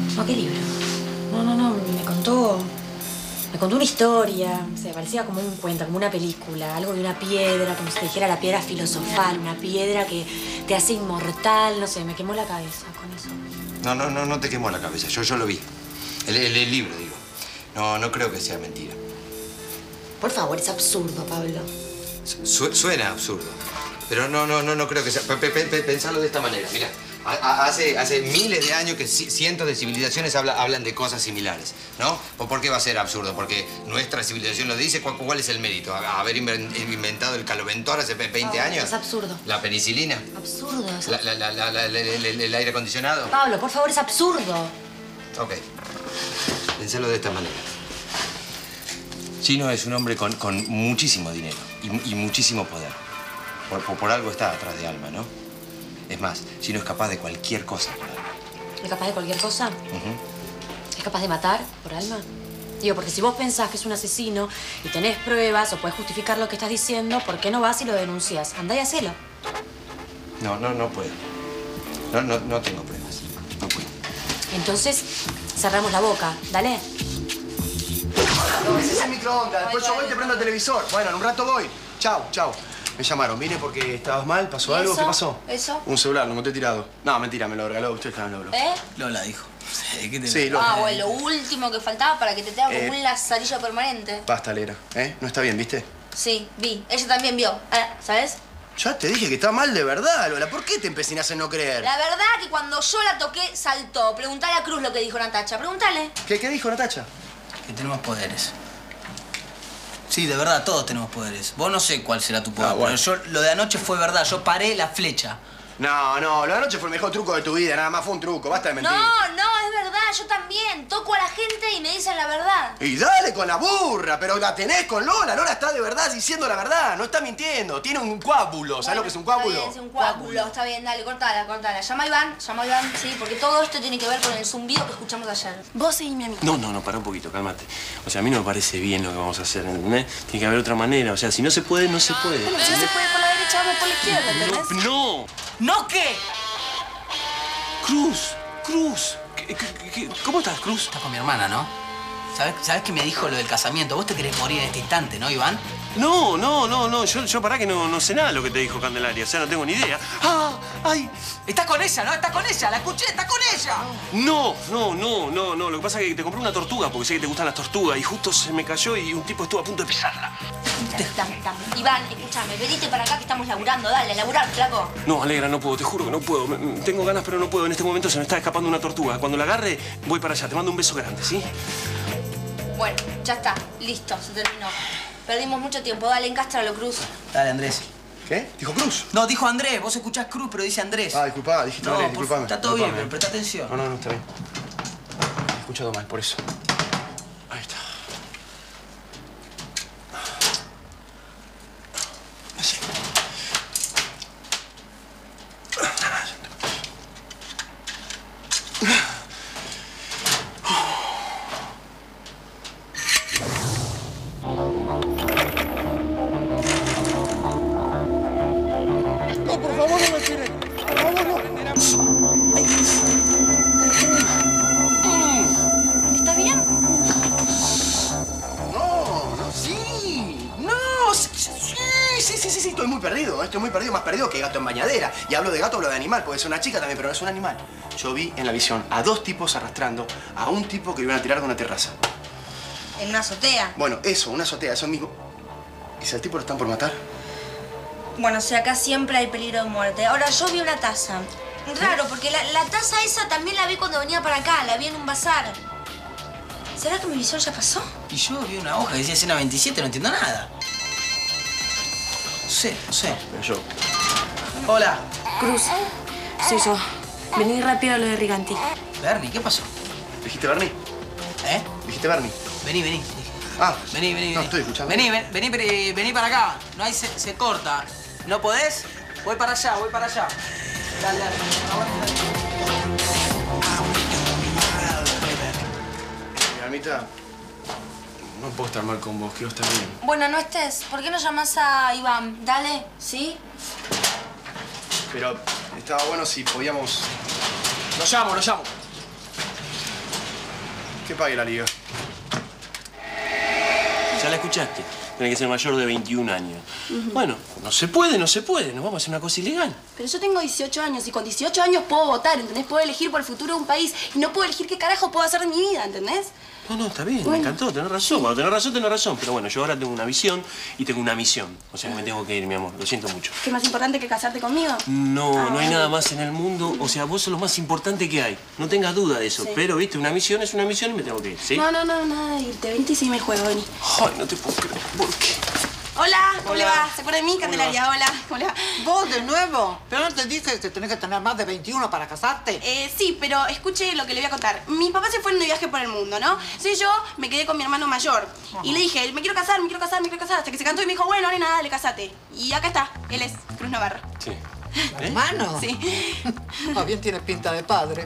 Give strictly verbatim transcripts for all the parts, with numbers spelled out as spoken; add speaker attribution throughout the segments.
Speaker 1: No, ¿qué libro? No, no, no, me contó... Me contó una historia, o sea, parecía como un cuento, como una película, algo de una piedra, como si te dijera la piedra filosofal, una piedra que te hace inmortal, no sé, me quemó la cabeza con eso.
Speaker 2: No, no, no, no te quemó la cabeza, yo, yo lo vi. El, el, el libro, digo. No, no creo que sea mentira.
Speaker 1: Por favor, es absurdo, Pablo.
Speaker 2: Su, suena absurdo, pero no, no, no, no creo que sea... P -p -p Pensalo de esta manera, mira. Hace, hace miles de años que cientos de civilizaciones habla, hablan de cosas similares, ¿no? ¿Por qué va a ser absurdo? Porque nuestra civilización lo dice. ¿Cuál, cuál es el mérito? ¿Haber inventado el caloventor hace veinte
Speaker 1: Pablo,
Speaker 2: años?
Speaker 1: Es absurdo.
Speaker 2: ¿La penicilina?
Speaker 1: Absurdo. Es absurdo.
Speaker 2: La, la, la, la, la, el, el, el aire acondicionado?
Speaker 1: Pablo, por favor, es absurdo.
Speaker 2: Ok. Pensalo de esta manera. Chino es un hombre con, con muchísimo dinero y, y muchísimo poder. Por, por, por algo está atrás de Alma, ¿no? Es más, Chino es capaz de cualquier cosa por Alma.
Speaker 1: ¿Es capaz de cualquier cosa?
Speaker 2: Uh-huh.
Speaker 1: ¿Es capaz de matar por Alma? Digo, porque si vos pensás que es un asesino y tenés pruebas o podés justificar lo que estás diciendo, ¿por qué no vas y lo denuncias? Andá y hacelo.
Speaker 2: No, no, no puedo. No, no, no tengo pruebas. No puedo.
Speaker 1: Entonces, cerramos la boca. Dale.
Speaker 3: No, ese es el microondas. Después yo voy y te prendo el televisor. Bueno, en un rato voy. Chau, chau. Me llamaron. Vine porque estabas mal. ¿Pasó algo?
Speaker 1: ¿Eso?
Speaker 3: ¿Qué pasó?
Speaker 1: ¿Eso?
Speaker 3: Un celular, lo encontré tirado. No, mentira, me lo regaló. Usted estaba en Lolo.
Speaker 1: ¿Eh?
Speaker 4: Lola dijo. ¿Qué te
Speaker 3: Sí, Lola.
Speaker 5: Ah, bueno, lo último que faltaba para que te tenga como
Speaker 3: Eh.
Speaker 5: un lazarillo permanente.
Speaker 3: Basta, Lera. ¿Eh? No está bien, ¿viste?
Speaker 5: Sí, vi. Ella también vio. Eh, ¿Sabes?
Speaker 3: Ya te dije que está mal de verdad, Lola. ¿Por qué te empecinas en no creer?
Speaker 5: La verdad que cuando yo la toqué, saltó. Preguntale a Cruz lo que dijo Natacha. Pregúntale.
Speaker 3: ¿Qué, qué dijo Natacha?
Speaker 4: Que tenemos poderes. Sí, de verdad, todos tenemos poderes. Vos no sé cuál será tu poder,
Speaker 3: Ah, bueno.
Speaker 4: pero yo, lo de anoche fue verdad. Yo paré la flecha.
Speaker 3: No, no, lo de anoche fue el mejor truco de tu vida. Nada más fue un truco. Basta de mentir.
Speaker 5: No, no, es verdad. Yo también. Toco a la gente y me dicen la verdad.
Speaker 3: Y dale con la burra, pero la tenés con Lola. Lola está de verdad diciendo la verdad, no está mintiendo. Tiene un coágulo. ¿Sabes
Speaker 5: Bueno,
Speaker 3: lo que es un coágulo?
Speaker 5: Está bien, es un coágulo. Está bien, dale, cortala, cortala. Llama a Iván, llama a Iván, sí, porque todo esto tiene que ver con el zumbido que escuchamos ayer. Vos seguís mi amiga.
Speaker 6: No, no, no, para un poquito, cálmate. O sea, a mí no me parece bien lo que vamos a hacer, ¿entendés? Tiene que haber otra manera. O sea, si no se puede, no se puede.
Speaker 5: Bueno, si se puede por la derecha, vamos por la izquierda, ¿entendés?
Speaker 6: No, no.
Speaker 4: ¿No qué?
Speaker 6: Cruz, Cruz. ¿Qué, qué, qué, ¿Cómo estás, Cruz?
Speaker 4: Estás con mi hermana, ¿no? ¿Sabes, ¿Sabes qué me dijo lo del casamiento? Vos te querés morir en este instante, ¿no, Iván?
Speaker 6: No, no, no, no. Yo, yo pará que no, no sé nada de lo que te dijo Candelaria. O sea, no tengo ni idea. ¡Ah! ¡Ay!
Speaker 4: Estás con ella, ¿no? Estás con ella. La escuché, estás con ella.
Speaker 6: No, no, no, no, no. Lo que pasa es que te compré una tortuga porque sé que te gustan las tortugas y justo se me cayó y un tipo estuvo a punto de pisarla.
Speaker 5: Dame, dame. Iván, escúchame, venite para acá que estamos laburando. Dale, laburar, flaco.
Speaker 6: No, Alegra, no puedo. Te juro que no puedo. Me- Tengo ganas, pero no puedo. En este momento se me está escapando una tortuga. Cuando la agarre, voy para allá. Te mando un beso grande, ¿sí?
Speaker 5: Bueno, ya está. Listo, se terminó. Perdimos mucho tiempo. Dale, encástralo, Cruz.
Speaker 4: Dale, Andrés.
Speaker 3: ¿Qué? ¿Dijo Cruz?
Speaker 4: No, dijo Andrés. Vos escuchás Cruz, pero dice Andrés.
Speaker 3: Ah, disculpa, dijiste
Speaker 4: no,
Speaker 3: mal,
Speaker 4: por-
Speaker 3: disculpame.
Speaker 4: está todo bien,
Speaker 3: disculpame.
Speaker 4: pero presta atención.
Speaker 3: No, no, no, está bien. He escuchado mal, por eso. Ahí está. Así. No, por favor, no me tiren. Por favor, no.
Speaker 5: ¿Está bien?
Speaker 3: No, no, sí. No, sí, sí, sí, sí, sí, sí, estoy muy perdido. Estoy muy perdido, más perdido que gato en bañadera. Y hablo de gato, hablo de animal, porque es una chica también, pero no es un animal. Yo vi en la visión a dos tipos arrastrando a un tipo que iban a tirar de una terraza.
Speaker 5: En una azotea.
Speaker 3: Bueno, eso, una azotea, eso mismo. ¿Y si al tipo lo están por matar?
Speaker 5: Bueno, o sea, acá siempre hay peligro de muerte. Ahora, yo vi una taza. Raro, porque la, la taza esa también la vi cuando venía para acá. La vi en un bazar. ¿Será que mi visión ya pasó?
Speaker 4: Y yo vi una hoja que decía escena veintisiete, no entiendo nada. No sé, no sé.
Speaker 3: Pero yo.
Speaker 4: Hola.
Speaker 1: Cruz, soy yo. Vení rápido a lo de Riganti.
Speaker 4: Bernie, ¿qué pasó?
Speaker 3: ¿Dijiste Bernie?
Speaker 4: ¿Eh?
Speaker 3: ¿Dijiste Bernie?
Speaker 4: Vení, vení.
Speaker 3: Ah.
Speaker 4: Vení, vení, vení.
Speaker 3: No, estoy escuchando.
Speaker 4: Vení, ven- vení, vení, vení para acá. No hay, se, se corta. ¿No podés? Voy para allá, voy para allá. Dale, dale.
Speaker 3: Mi almita, no puedo estar mal con vos, quiero estar bien.
Speaker 5: Bueno, no estés. ¿Por qué no llamás a Iván? Dale, ¿sí?
Speaker 3: Pero estaba bueno si podíamos... Lo llamo, lo llamo. Que pague la liga.
Speaker 6: Ya la escuchaste. Tiene que ser mayor de veintiún años. Uh-huh. Bueno, no se puede, no se puede. Nos vamos a hacer una cosa ilegal.
Speaker 7: Pero yo tengo dieciocho años y con dieciocho años puedo votar, ¿entendés? Puedo elegir por el futuro de un país y no puedo elegir qué carajo puedo hacer de mi vida, ¿entendés?
Speaker 6: No, no, está bien,
Speaker 7: bueno.
Speaker 6: Me encantó, tenés razón. Sí. Cuando tenés razón, tenés razón. Pero bueno, yo ahora tengo una visión y tengo una misión. O sea que me tengo que ir, mi amor. Lo siento mucho.
Speaker 7: ¿Qué más importante que casarte conmigo?
Speaker 6: No,
Speaker 7: ah,
Speaker 6: no hay nada más en el mundo. O sea, vos sos lo más importante que hay. No tengas duda de eso. Sí. Pero, viste, una misión es una misión y me tengo que ir, ¿sí?
Speaker 7: No, no, no, nada de irte. Vente y sí me juego, vení.
Speaker 6: Ay, no te puedo creer. ¿Por qué?
Speaker 7: Hola, ¿cómo Hola. le va? ¿Se acuerda de mí, Candelaria? Hola. ¿Cómo le va?
Speaker 8: ¿Vos de nuevo? ¿Pero no te dije que tenés que tener más de veintiuno para casarte?
Speaker 7: Eh, sí, pero escuche lo que le voy a contar. Mi papá se fue en un viaje por el mundo, ¿no? Entonces yo me quedé con mi hermano mayor. Uh-huh. Y le dije, me quiero casar, me quiero casar, me quiero casar. Hasta que se cantó y me dijo, bueno, ahora nada, dale, casate. Y acá está. Él es Cruz Navarro.
Speaker 6: Sí.
Speaker 8: ¿Eh? ¿Hermano?
Speaker 7: Sí.
Speaker 8: Más bien tiene pinta de padre.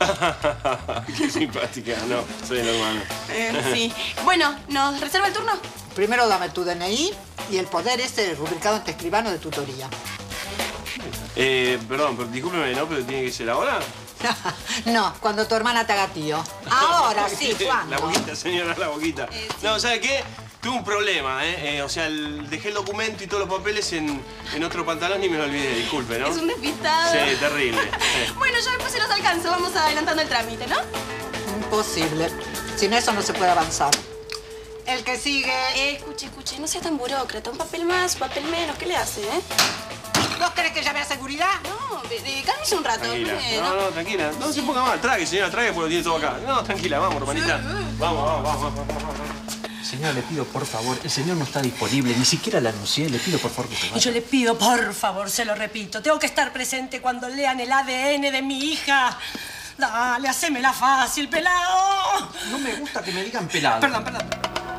Speaker 6: Qué simpática. No, soy el hermano.
Speaker 7: Eh, sí. Bueno, ¿nos reserva el turno?
Speaker 8: Primero dame tu D N I y el poder ese rubricado ante escribano de tutoría.
Speaker 6: Eh, perdón, pero discúlpeme, ¿no? ¿Pero tiene que ser ahora?
Speaker 8: No, cuando tu hermana te haga tío. Ahora sí, ¿cuándo?
Speaker 6: La boquita, señora, la boquita. Eh, sí. No, ¿sabe qué? Tuve un problema, ¿eh? eh o sea, el, dejé el documento y todos los papeles en, en otro pantalón y me lo olvidé, disculpe, ¿no?
Speaker 7: Es un despistado.
Speaker 6: Sí, terrible. Eh.
Speaker 7: Bueno, yo después se los alcanzo, vamos adelantando el trámite, ¿no?
Speaker 8: Imposible. Sin eso no se puede avanzar. El que sigue...
Speaker 7: Eh, escuche, escuche, no sea tan burócrata. Un papel más, un papel menos, ¿qué le hace, eh?
Speaker 8: ¿Vos querés que llame a seguridad?
Speaker 7: No, de, de, cálmese un rato.
Speaker 6: Tranquila.
Speaker 7: Eh,
Speaker 6: no, no, tranquila. No se ponga mal. Trague, señora, trague porque lo tiene todo acá. No, tranquila, vamos, hermanita. Vamos, vamos, vamos, vamos, vamos.
Speaker 9: Señora, le pido, por favor, el señor no está disponible, ni siquiera la anuncié, le pido, por favor, que se vaya.
Speaker 10: Y yo le pido, por favor, se lo repito, tengo que estar presente cuando lean el A D N de mi hija. Dale, hacémela fácil, pelado.
Speaker 9: No me gusta que me digan pelado.
Speaker 10: Perdón, perdón.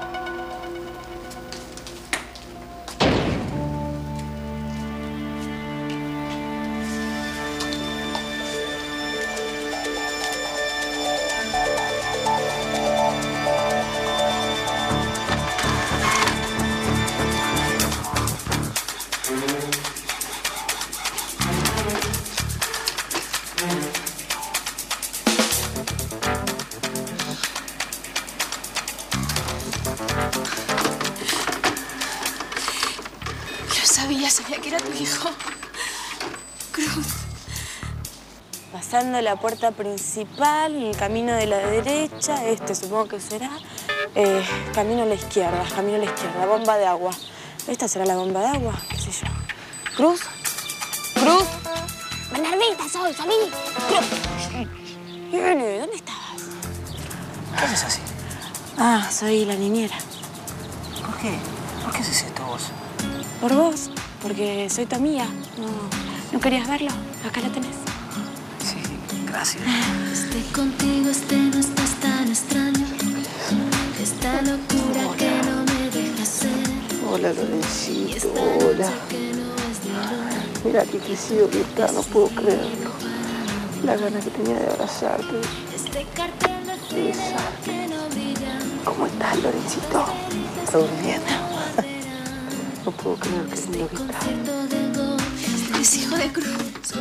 Speaker 7: Sabía, sabía que era tu hijo. Cruz. Pasando la puerta principal, el camino de la derecha, este supongo que será. Eh, camino a la izquierda, camino a la izquierda, bomba de agua. ¿Esta será la bomba de agua? ¿Qué sé yo? ¿Cruz? ¿Cruz? ¡Bernardita soy! ¡Salí! ¡Cruz! Viene, ¿dónde estabas?
Speaker 9: ¿Qué haces así?
Speaker 7: Ah, soy la niñera.
Speaker 9: ¿Por qué? ¿Por qué haces esto vos?
Speaker 7: Por vos, porque soy tu amiga. No, ¿no querías verlo? Acá lo tenés.
Speaker 9: Sí, gracias.
Speaker 11: Estoy contigo, este no estás tan extraño. Esta locura hola. Que no me deja ser.
Speaker 12: Hola, Lorencito, hola. No mira qué crecido que está, no puedo creerlo. La gana que tenía de abrazarte.
Speaker 11: Este cartel de
Speaker 12: besarte. ¿Cómo estás, Lorencito? ¿Todo bien? No puedo creer que es mi ahorita.
Speaker 7: Es hijo de Cruz.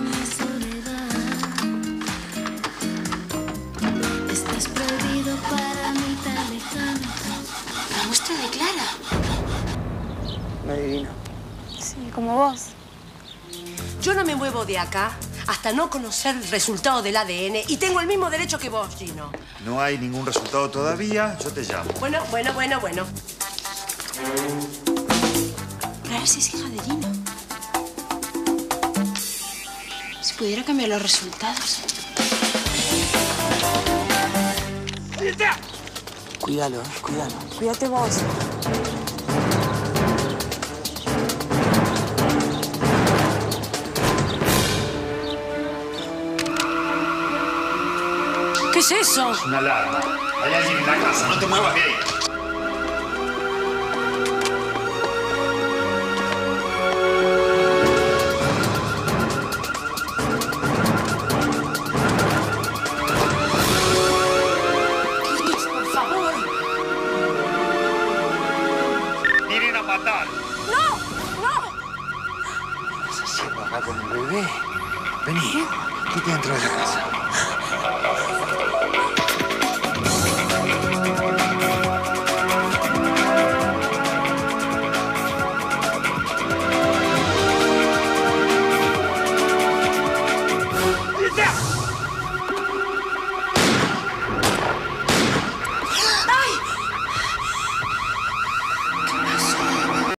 Speaker 11: Estás prohibido para mí tan lejano.
Speaker 7: La muestra de Clara.
Speaker 12: Me adivino.
Speaker 7: Sí, como vos.
Speaker 10: Yo no me muevo de acá hasta no conocer el resultado del A D N y tengo el mismo derecho que vos, Gino.
Speaker 13: No hay ningún resultado todavía, yo te llamo.
Speaker 10: Bueno, bueno, bueno, bueno.
Speaker 7: A ver si es hija de Gino. Si pudiera cambiar los resultados.
Speaker 9: Cuídalo, cuídalo.
Speaker 7: Cuídate vos.
Speaker 10: ¿Qué es eso?
Speaker 13: Es una alarma. Hay alguien en la casa, no te muevas de ahí.
Speaker 9: Con el bebé. Vení, quédate dentro de la casa.